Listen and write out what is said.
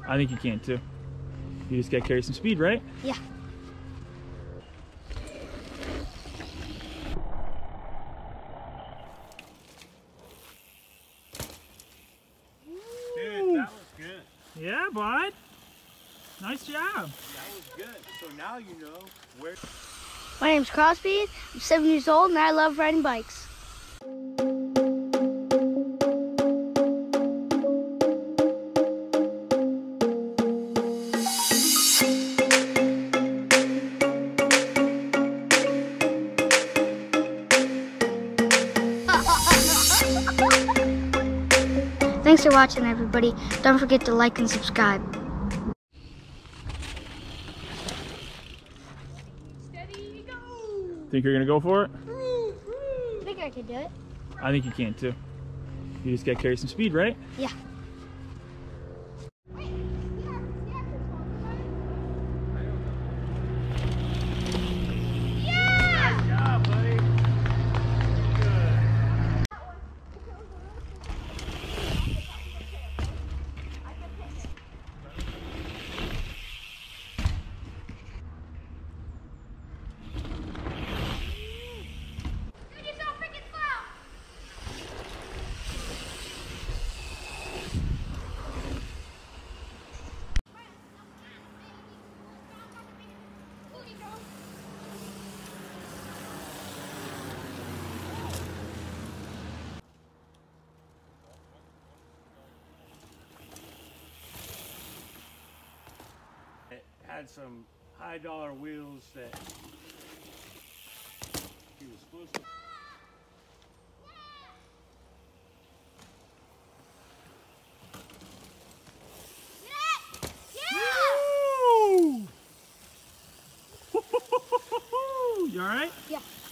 I think you can too. You just gotta carry some speed, right? Yeah. Dude, that was good. Yeah, bud. Nice job. That was good. So now you know where. My name's Crosby. I'm 7 years old and I love riding bikes. Thanks for watching, everybody. Don't forget to like and subscribe. Steady, go! Think you're gonna go for it? I think I can do it. I think you can too. You just gotta carry some speed, right? Yeah. Nice job, buddy. It had some high dollar wheels that he was supposed to. You alright? Yeah.